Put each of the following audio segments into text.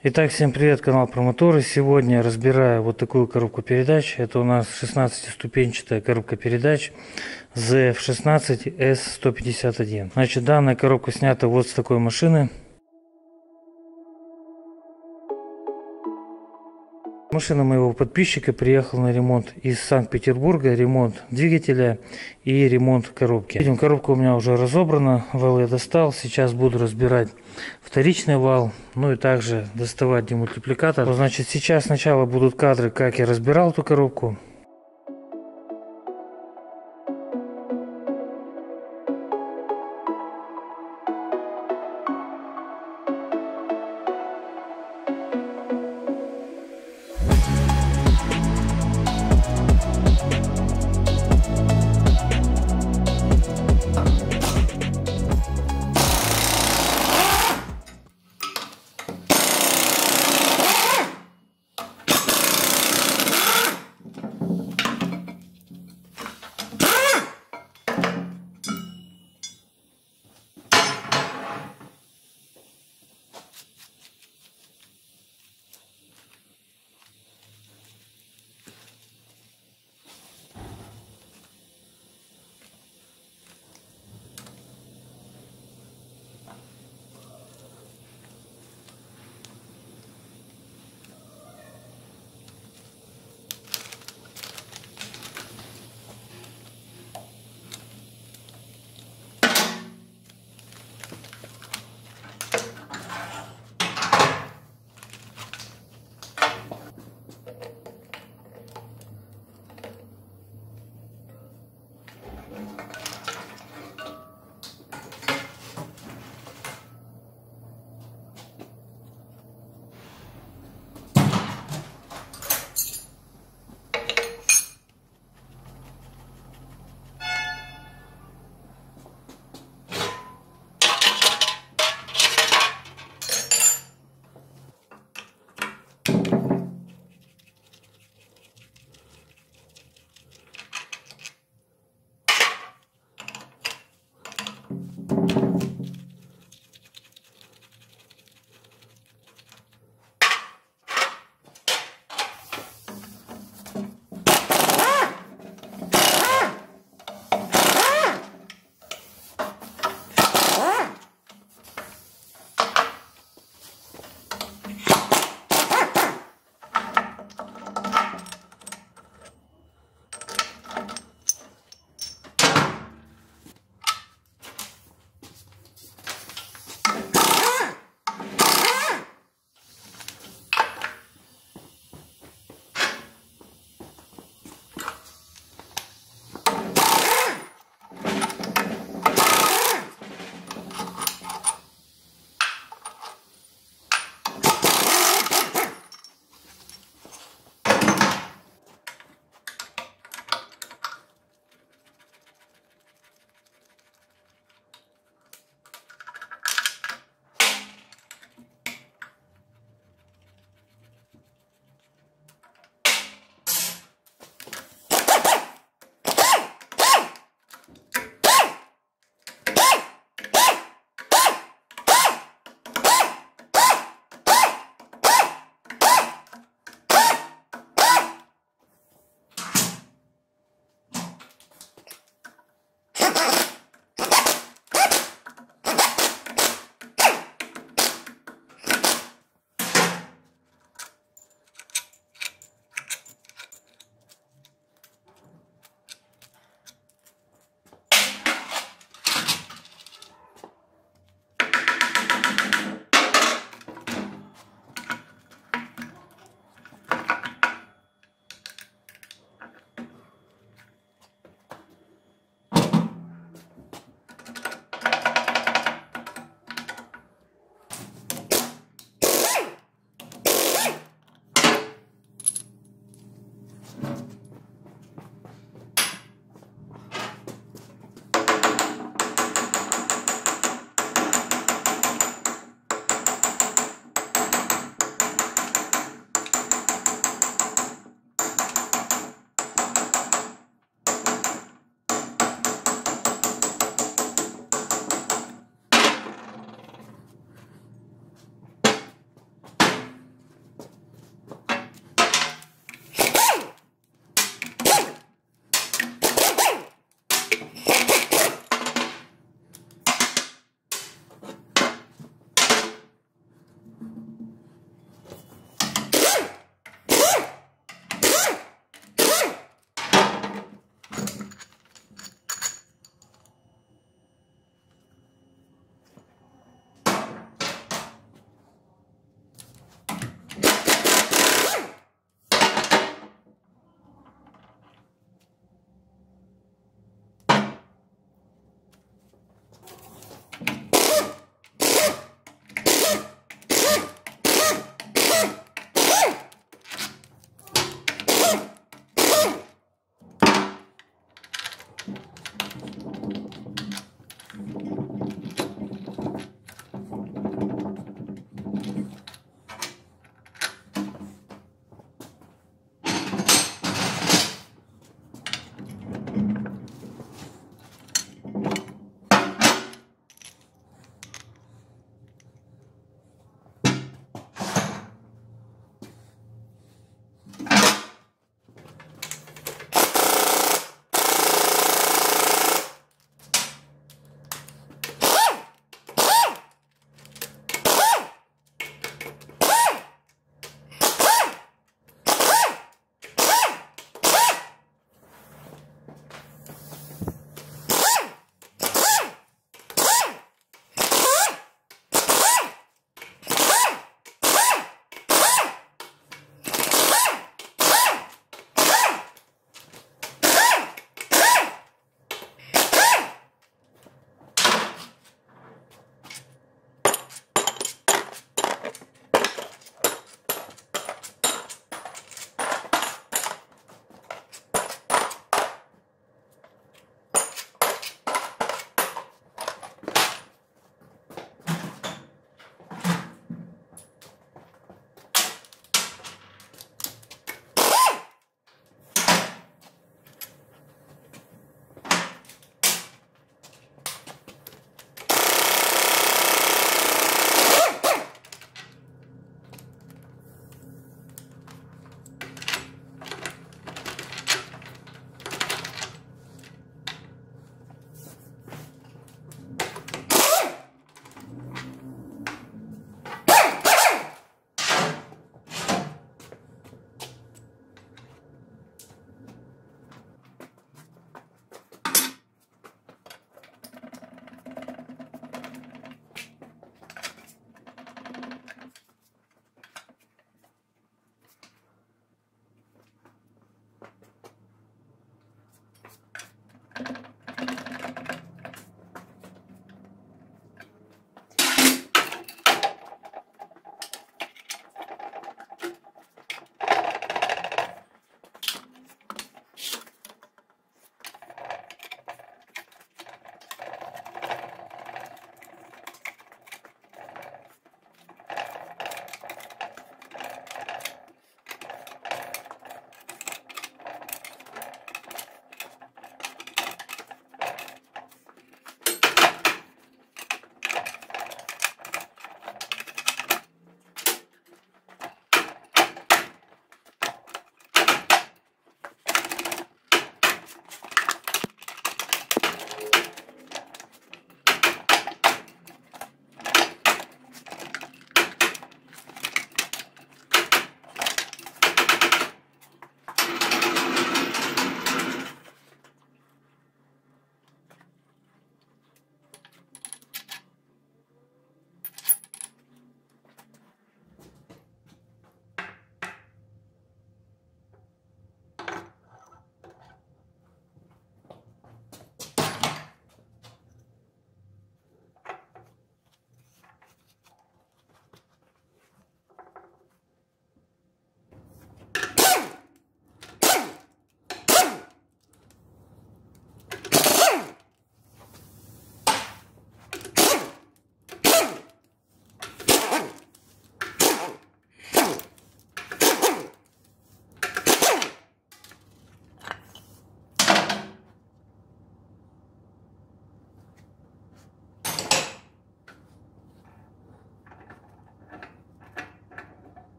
Итак, всем привет, канал про моторы. Сегодня я разбираю вот такую коробку передач. Это у нас 16-ступенчатая коробка передач ZF16S151. Значит, данная коробка снята вот с такой машины. Машина моего подписчика приехала на ремонт из Санкт-Петербурга, ремонт двигателя и ремонт коробки. Видим, коробка у меня уже разобрана, вал я достал, сейчас буду разбирать вторичный вал, ну и также доставать демультипликатор. Значит, сейчас сначала будут кадры, как я разбирал эту коробку.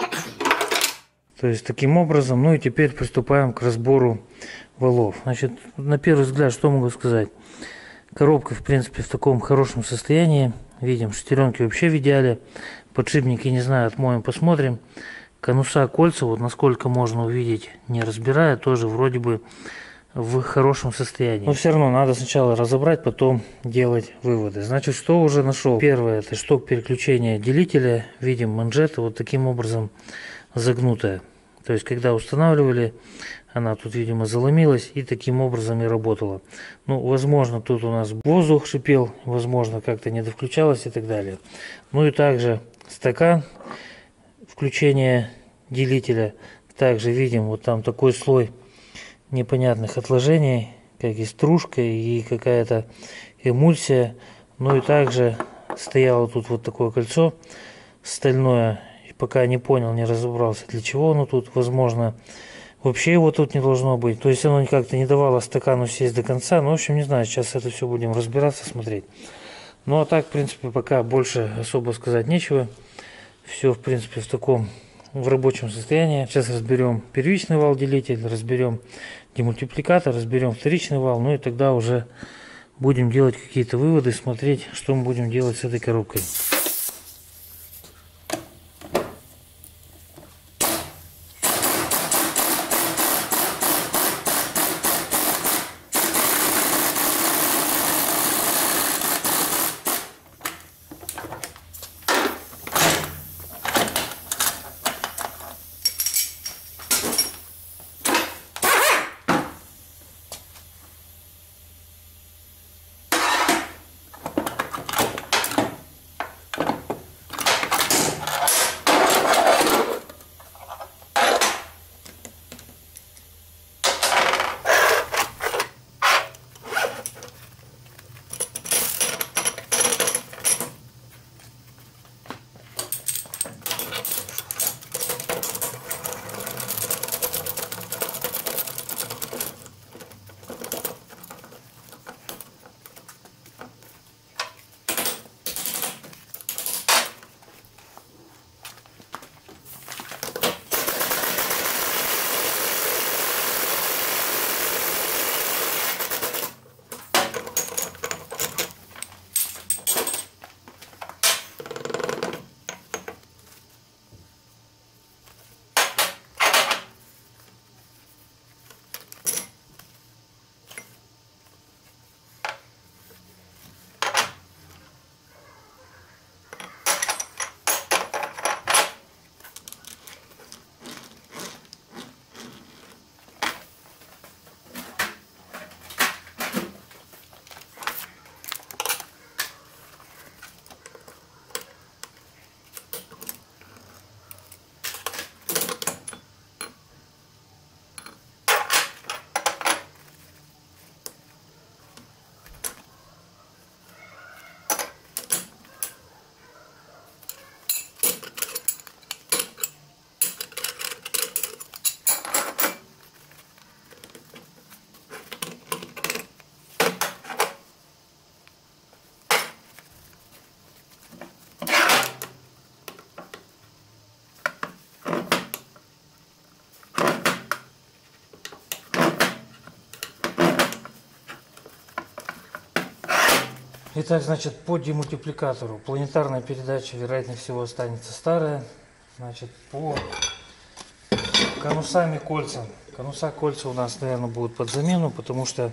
То есть таким образом. Ну и теперь приступаем к разбору валов. Значит, на первый взгляд, что могу сказать? Коробка, в принципе, в таком хорошем состоянии. Видим, шестеренки вообще в идеале. Подшипники, не знаю, отмоем, посмотрим. Конуса, кольца, вот насколько можно увидеть, не разбирая, тоже вроде бы в хорошем состоянии. Но все равно надо сначала разобрать, потом делать выводы. Значит, что уже нашел? Первое, это шток переключения делителя. Видим, манжета вот таким образом загнутая. То есть, когда устанавливали, она тут, видимо, заломилась и таким образом и работала. Ну, возможно, тут у нас воздух шипел, возможно, как-то не довключалось и так далее. Ну и также стакан включения делителя. Также видим, вот там такой слой непонятных отложений, как и стружка, и какая-то эмульсия. Ну и также стояло тут вот такое кольцо стальное. И пока не понял, не разобрался, для чего оно тут. Возможно, вообще его тут не должно быть. То есть оно как-то не давало стакану сесть до конца. Ну, в общем, не знаю, сейчас это все будем разбираться, смотреть. Ну, а так, в принципе, пока больше особо сказать нечего. Все, в принципе, в рабочем состоянии. Сейчас разберем первичный вал-делитель, разберем демультипликатор, разберем вторичный вал. Ну и тогда уже будем делать какие-то выводы, смотреть, что мы будем делать с этой коробкой. Итак, значит, по демультипликатору планетарная передача, вероятнее всего, останется старая. Значит, по конусам и кольцам. Кольца у нас, наверное, будут под замену, потому что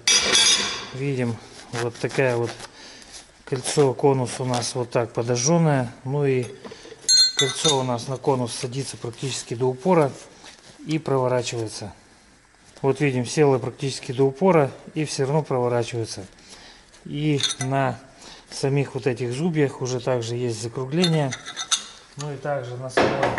видим вот такая вот кольцо, конус у нас вот так подожженное. Ну и кольцо у нас на конус садится практически до упора и проворачивается. Вот видим, село практически до упора и все равно проворачивается. И на самих вот этих зубьях уже также есть закругление. Ну и также на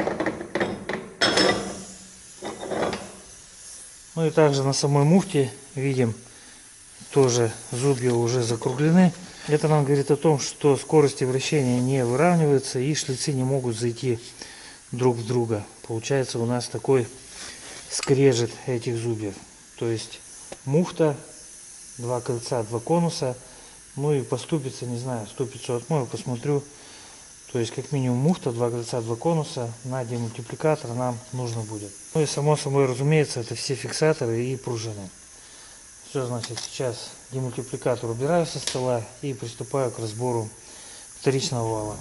самой муфте видим, тоже зубья уже закруглены. Это нам говорит о том, что скорости вращения не выравниваются и шлицы не могут зайти друг в друга. Получается у нас такой скрежет этих зубьев. То есть муфта, два кольца, два конуса. Ну и по ступице, не знаю, ступицу отмою, посмотрю. То есть как минимум муфта, 2 кольца, 2 конуса на демультипликатор нам нужно будет. Ну и само собой разумеется, это все фиксаторы и пружины. Все, значит, сейчас демультипликатор убираю со стола и приступаю к разбору вторичного вала.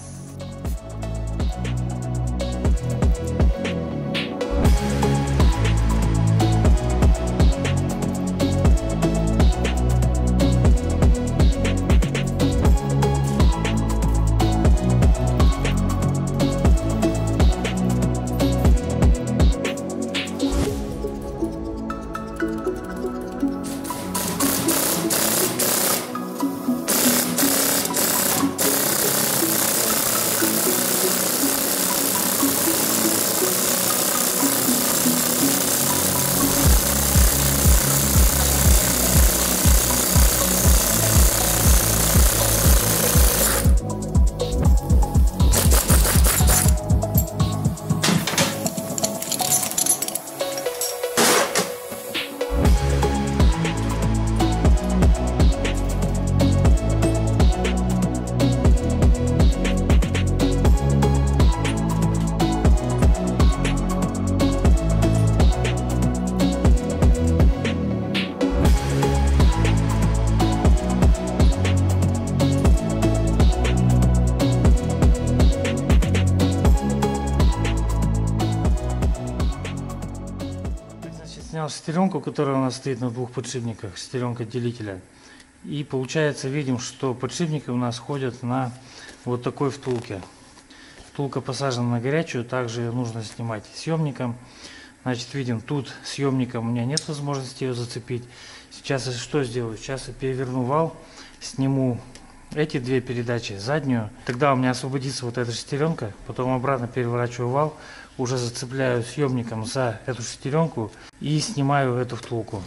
Снял шестеренку, которая у нас стоит на двух подшипниках, шестеренка делителя. И получается, видим, что подшипники у нас ходят на вот такой втулке. Втулка посажена на горячую, также ее нужно снимать съемником. Значит, видим, тут съемником у меня нет возможности ее зацепить. Сейчас я что сделаю? Сейчас я переверну вал, сниму эти две передачи, заднюю. Тогда у меня освободится вот эта шестеренка. Потом обратно переворачиваю вал, уже зацепляю съемником за эту шестеренку и снимаю эту втулку.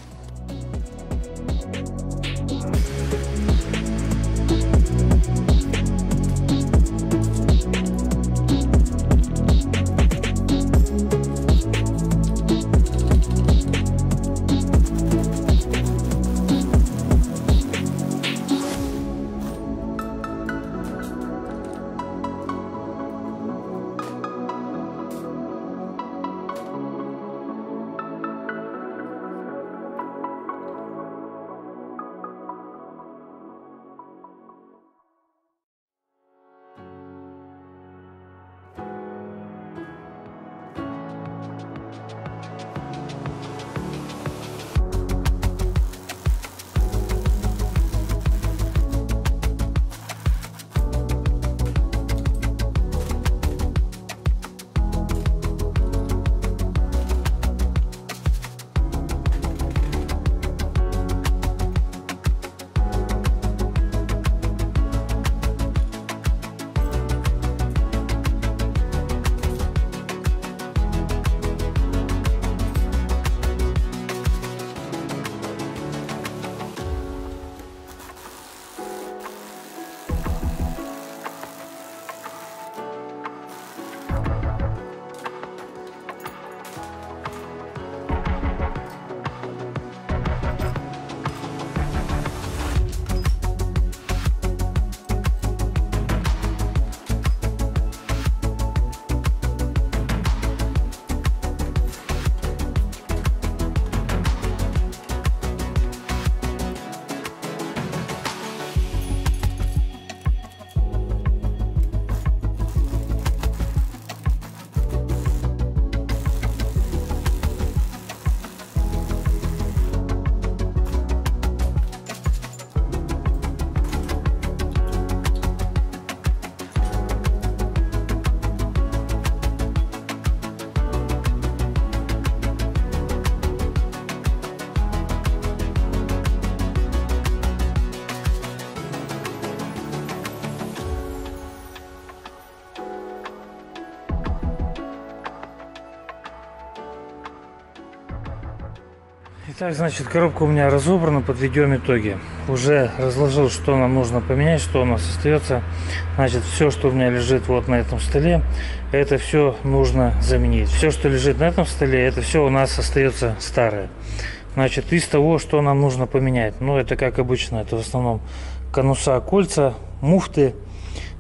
Итак, значит, коробка у меня разобрана, подведем итоги. Уже разложил, что нам нужно поменять, что у нас остается. Значит, все, что у меня лежит вот на этом столе, это все нужно заменить. Все, что лежит на этом столе, это все у нас остается старое. Значит, из того, что нам нужно поменять, ну, это как обычно, это в основном конуса, кольца, муфты,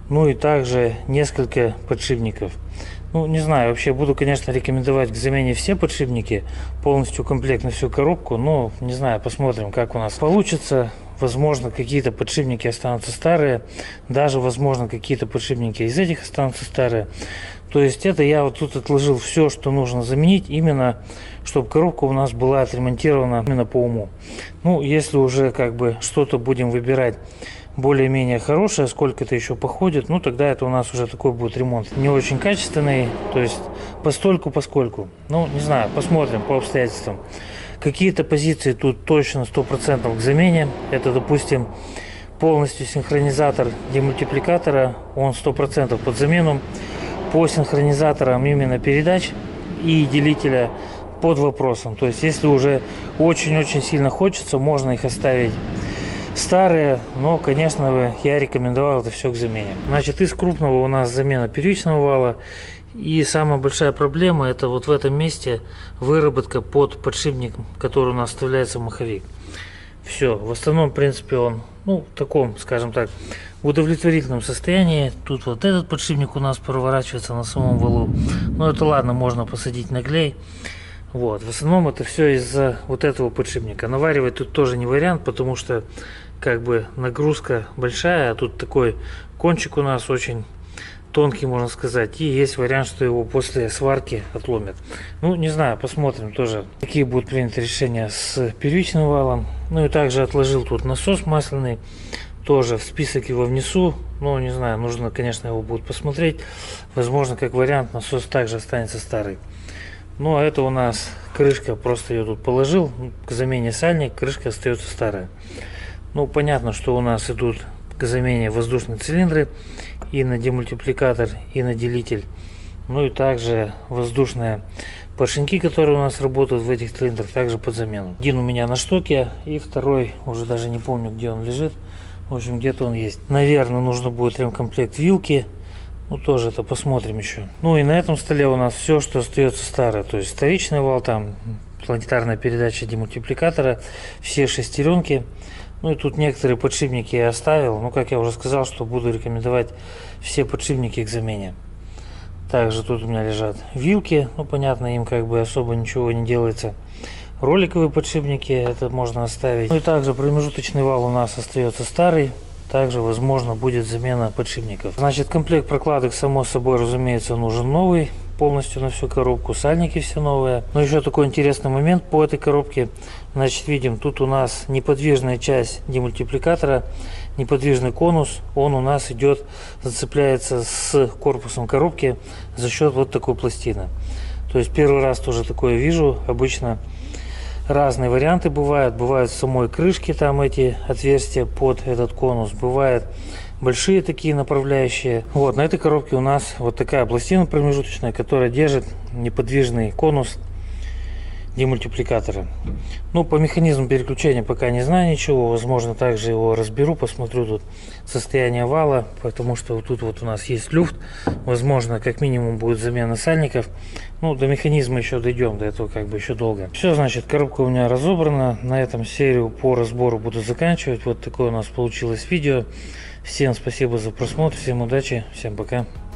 Ну и также несколько подшипников. Ну, не знаю, вообще буду, конечно, рекомендовать к замене все подшипники, полностью комплект на всю коробку, но, не знаю, посмотрим, как у нас получится. Возможно, какие-то подшипники останутся старые, даже, возможно, какие-то подшипники из этих останутся старые. То есть это я вот тут отложил все, что нужно заменить, именно, чтобы коробка у нас была отремонтирована именно по уму. Ну, если уже как бы что-то будем выбирать более-менее хорошая, сколько-то еще походит, ну тогда это у нас уже такой будет ремонт не очень качественный, то есть постольку-поскольку. Ну, не знаю, посмотрим по обстоятельствам. Какие-то позиции тут точно 100% к замене. Это, допустим, полностью синхронизатор демультипликатора, он 100% под замену. По синхронизаторам именно передач и делителя под вопросом. То есть, если уже очень-очень сильно хочется, можно их оставить старые, но, конечно, я рекомендовал это все к замене. Значит, из крупного у нас замена первичного вала. И самая большая проблема — это вот в этом месте выработка под подшипник, который у нас вставляется в маховик. Все, в остальном, в принципе, он, ну, в таком, скажем так, в удовлетворительном состоянии. Тут вот этот подшипник у нас проворачивается на самом валу. Но это ладно, можно посадить на клей. Вот, в основном это все из-за вот этого подшипника. Наваривать тут тоже не вариант, потому что как бы нагрузка большая, а тут такой кончик у нас очень тонкий, можно сказать, и есть вариант, что его после сварки отломят. Ну, не знаю, посмотрим тоже, какие будут приняты решения с первичным валом. Ну и также отложил тут насос масляный, тоже в список его внесу, но не знаю, нужно, конечно, его будет посмотреть. Возможно, как вариант, насос также останется старый. Ну, а это у нас крышка, просто ее тут положил, к замене сальник, крышка остается старая. Ну, понятно, что у нас идут к замене воздушные цилиндры и на демультипликатор, и на делитель. Ну и также воздушные поршеньки, которые у нас работают в этих цилиндрах, также под замену. Один у меня на штоке, и второй, уже даже не помню, где он лежит. В общем, где-то он есть. Наверное, нужно будет ремкомплект вилки. Ну, тоже это посмотрим еще. Ну и на этом столе у нас все, что остается старое. То есть вторичный вал, там планетарная передача демультипликатора, все шестеренки. Ну и тут некоторые подшипники я оставил. Ну, как я уже сказал, что буду рекомендовать все подшипники к замене. Также тут у меня лежат вилки. Ну, понятно, им как бы особо ничего не делается. Роликовые подшипники, это можно оставить. Ну и также промежуточный вал у нас остается старый. Также, возможно, будет замена подшипников. Значит, комплект прокладок, само собой, разумеется, нужен новый. Полностью на всю коробку. Сальники все новые. Но еще такой интересный момент по этой коробке. Значит, видим, тут у нас неподвижная часть демультипликатора, неподвижный конус. Он у нас идет, зацепляется с корпусом коробки за счет вот такой пластины. То есть первый раз тоже такое вижу. Обычно разные варианты бывают. Бывают в самой крышке там эти отверстия под этот конус. Бывает большие такие направляющие. Вот на этой коробке у нас вот такая пластина промежуточная, которая держит неподвижный конус демультипликатора. Ну, по механизму переключения пока не знаю ничего. Возможно, также его разберу, посмотрю тут состояние вала, потому что вот тут вот у нас есть люфт. Возможно, как минимум будет замена сальников. Ну, до механизма еще дойдем, до этого как бы еще долго. Все, значит, коробка у меня разобрана. На этом серию по разбору буду заканчивать. Вот такое у нас получилось видео. Всем спасибо за просмотр, всем удачи, всем пока.